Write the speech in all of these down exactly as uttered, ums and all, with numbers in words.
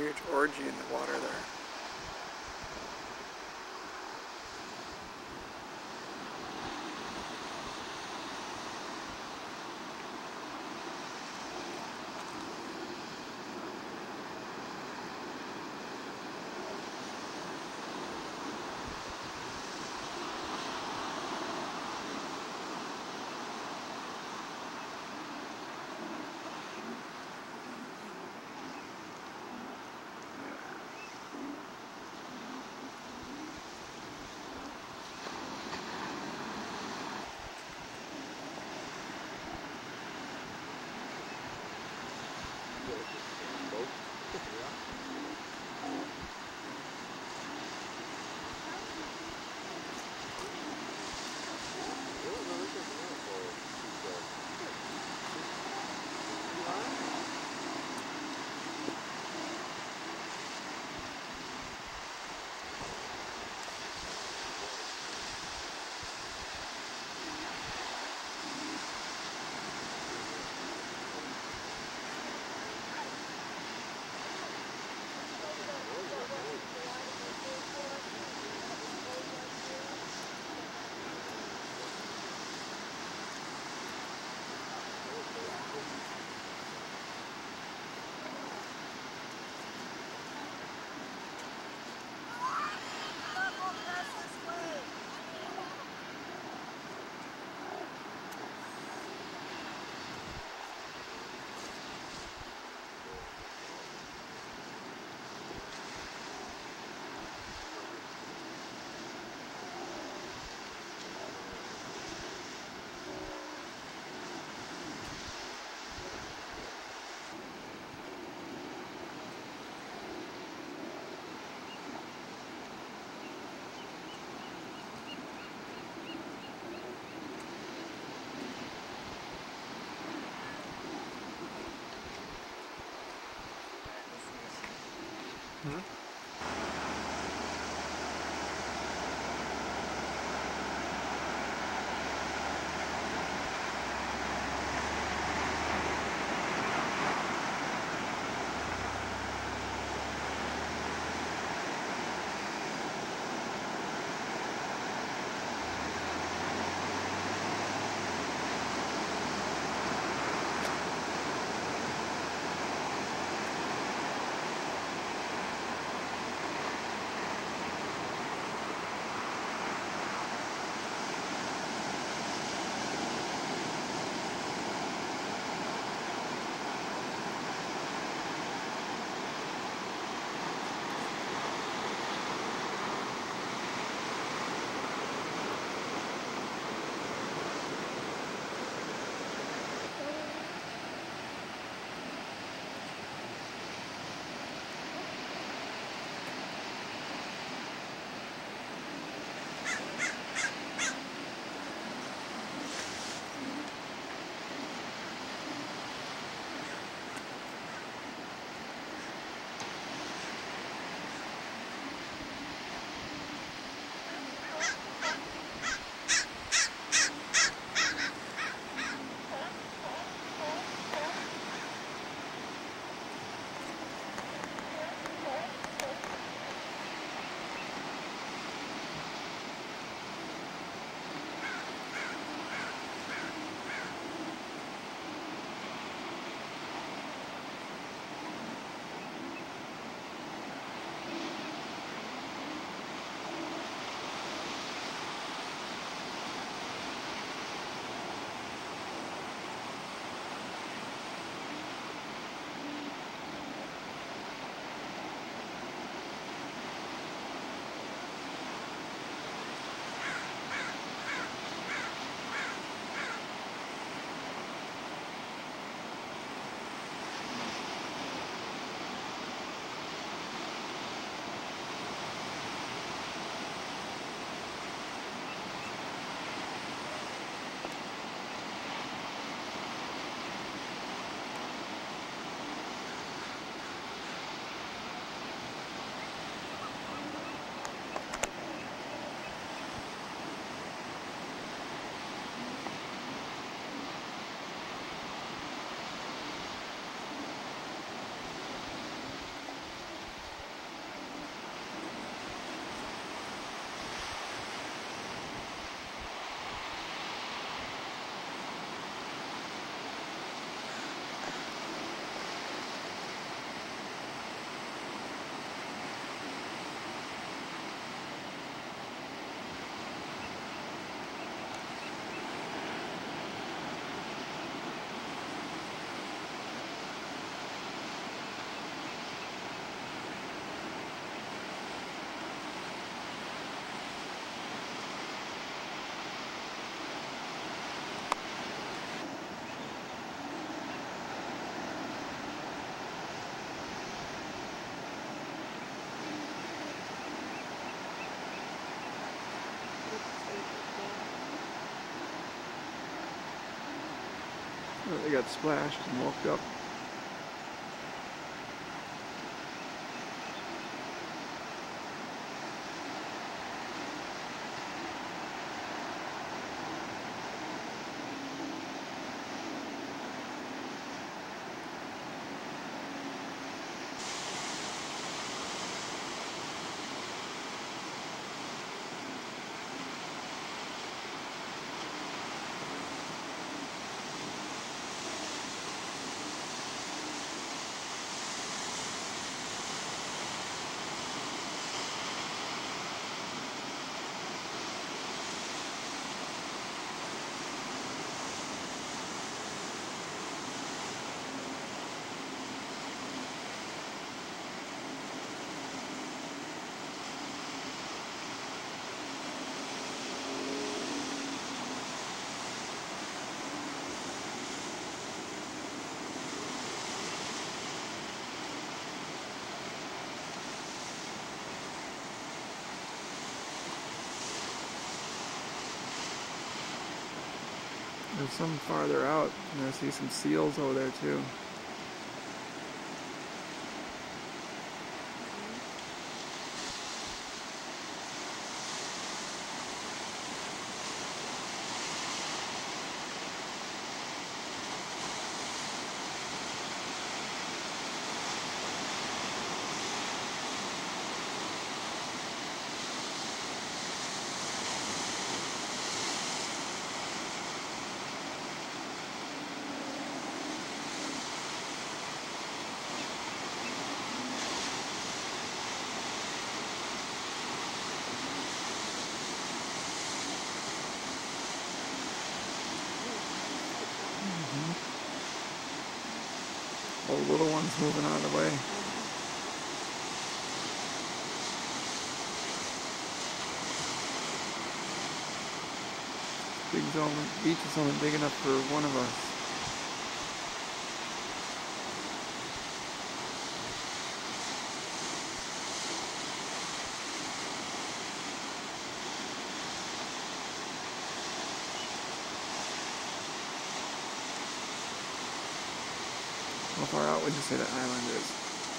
huge orgy in the water there. Hmm? They got splashed and woke up. There's some farther out, and I see some seals over there too. All the little ones moving out of the way. Big zone, beach is only big enough for one of us. How far out would you say that island is?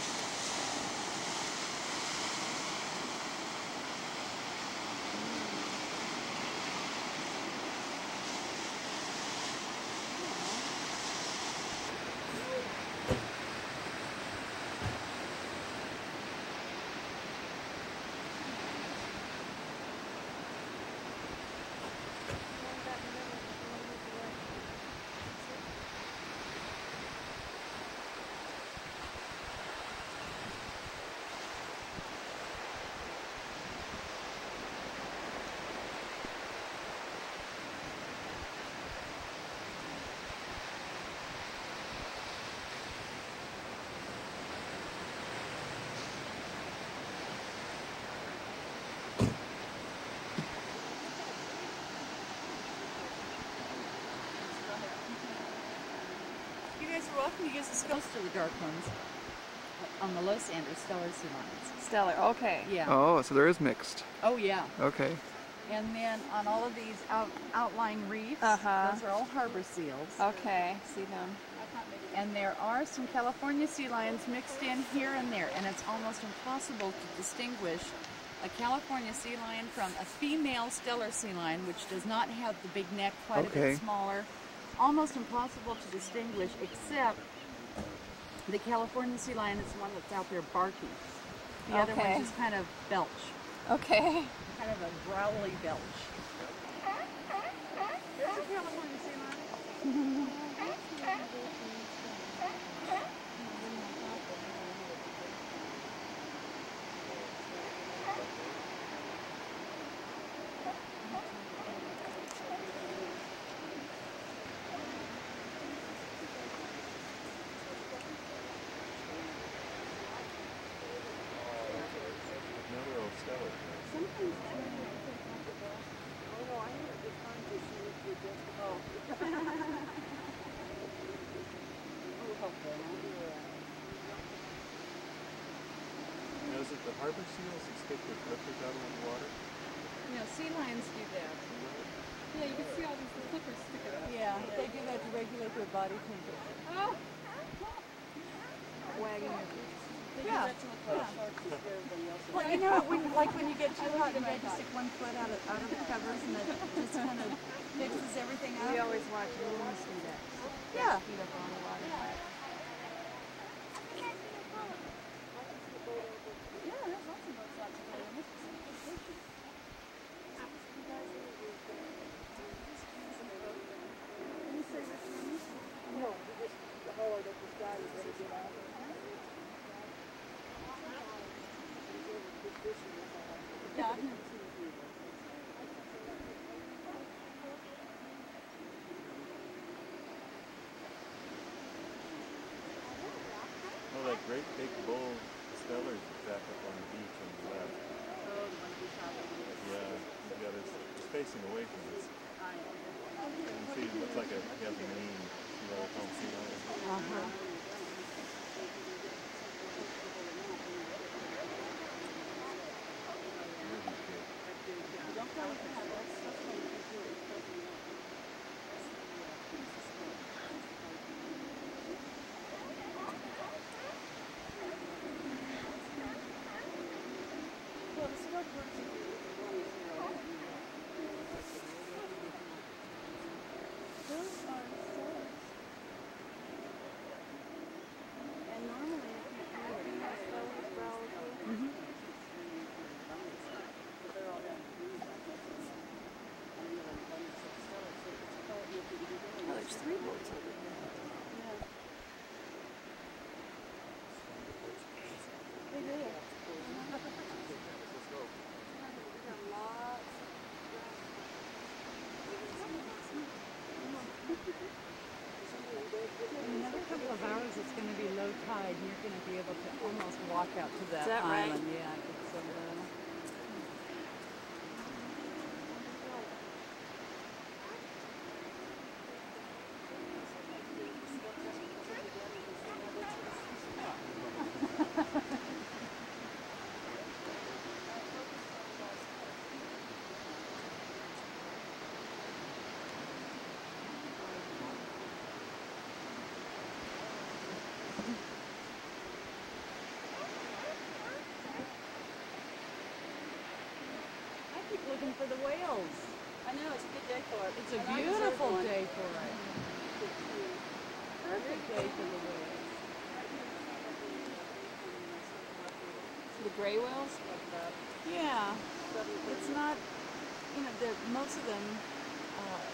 You're welcome to use the most of the dark ones on the Los Angeles Stellar Sea Lions. Stellar, okay. Yeah. Oh, so there is mixed. Oh, yeah. Okay. And then on all of these out, outlying reefs, Uh-huh. those are all harbor seals. Okay, see them. And there are some California sea lions mixed in here and there, and it's almost impossible to distinguish a California sea lion from a female stellar sea lion, which does not have the big neck, quite Okay. a bit smaller. Almost impossible to distinguish, except the California sea lion is the one that's out there barking. The other Okay. ones just kind of belch. Okay. Kind of a growly belch. There's a California sea lion. Now, is it the harbor seals that stick their flippers out on the water? You know, sea lions do that. Yeah, you can see all these flippers sticking out. Yeah, they do that to regulate their body temperature. Oh! Wagging your They Yeah. do that to look like sharks to scare everybody else away. Well, you know, when, like when you get too hot in bed, you stick one foot out of, out of the covers and it just kind of mixes everything up. We always watch movies do that. Yeah. Feet up on the water. Yeah, there's lots of boats out today. There must be some good fishing. Can you say which one? No, we just hollowed up this guy who's ready to get out. Yeah, I've never seen it. Oh, that great big bull stellar is back up on the beach on the left. Oh, the one who's hopping. Yeah, he's got his, he's facing away from us. I know. You can see it looks like a, he has a mane. See what I call him, sea lion? Uh-huh. Don't tell us that. That's, that's what you do. It's closing up. Well, the smoke works if you Those are stars. And normally, if you do see my stars, browse, Mm-hmm. but they're all down to green. Oh, there's three boats over there. Yeah. They do. We got lots In another couple of hours, it's going to be low tide, and you're going to be able to almost walk out to that, Is that right? island. Yeah, I think so. Uh, I keep looking for the whales. I know, it's a good day for it. It's a And I deserve beautiful one. day for it. Perfect day for the whales. The gray whales? Yeah, it's not, you know, the, most of them uh,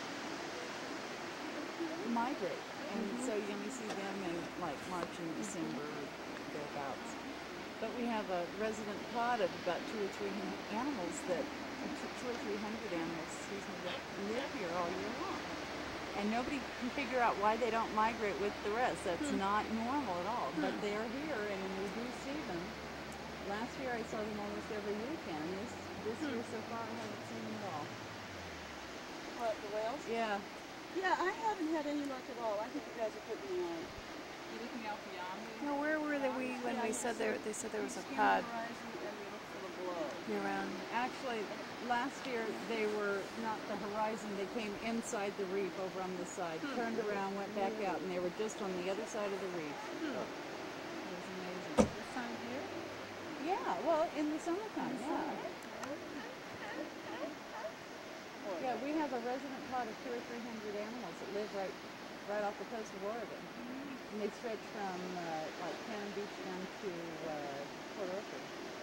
migrate, and so you only see them in like March and December or thereabouts. But we have a resident pod of about two or three hun- animals that, uh, two two or three hundred animals, excuse me, that live here all year long. And nobody can figure out why they don't migrate with the rest. That's not normal at all. But they're here, and we do see them. Last year I saw them almost every weekend. This this year so far I haven't seen them at all. What, the whales? Yeah. Yeah, I haven't had any luck at all. I think you guys are putting me on. You looking out for Yahoo? No, where were they, we when we said there? They said there was a Scan pod the horizon and we look for the blow. year round. Actually, last year they were not the horizon. They came inside the reef over on this side, turned around, went back out, and they were just on the other side of the reef. It was amazing. This time of year? Yeah, well, in the summertime, yeah. Yeah, we have a resident pod of two or three hundred animals that live right, right off the coast of Oregon, and they stretch from uh, like Cannon Beach down to uh, Port Orford.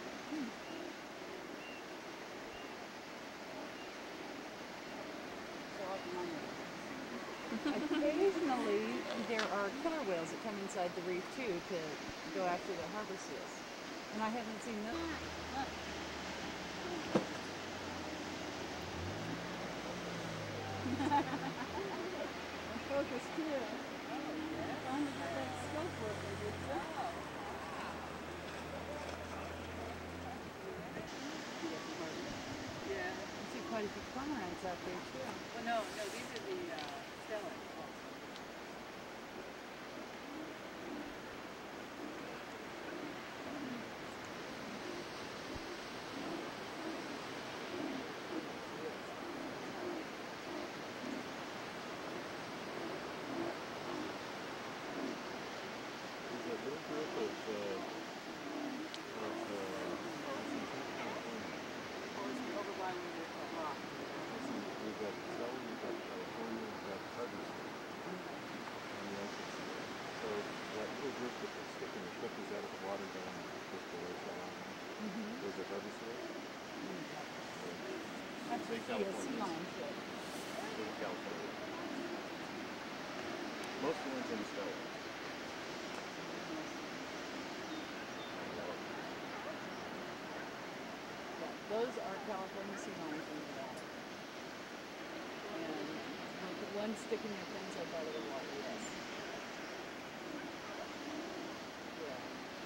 So I'll be on it. Occasionally, there are killer whales that come inside the reef too to go after the harbor seals, and I haven't seen those. Focus too. Trying to get that scope working, did you? Yeah. I see quite a few cormorants out there too. Well, no, no, these are the uh, stellar. Big be a sea California. lion should. Big California. Most of the ones in the Stellar. Yeah, those are California sea lions in the water. And with the one sticking their fins up out of the water, yes. Yeah,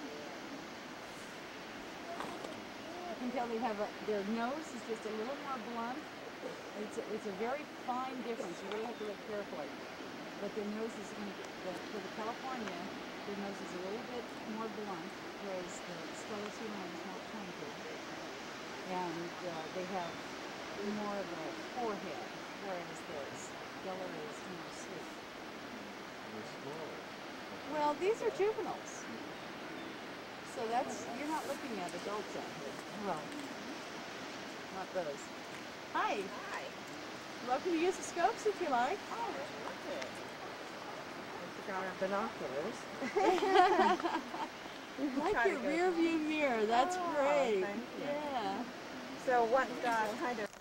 yeah. I can tell they have a, their nose is just a little more blunt. It's a, it's a very fine difference. You really have to look carefully. But their nose is, in the, for the California, their nose is a little bit more blunt, whereas the Steller sea lion is more pointed. And uh, they have more of a forehead, whereas the Steller is more sleek. They're smaller. Well, these are juveniles. So that's, you're not looking at adults out here. Well, not those. Hi. Hi. Welcome to use the scopes if you like. Oh, look it. I forgot our binoculars. Like Try to your go rear view mirror. That's Oh, great. thank you. Yeah. So what got kind of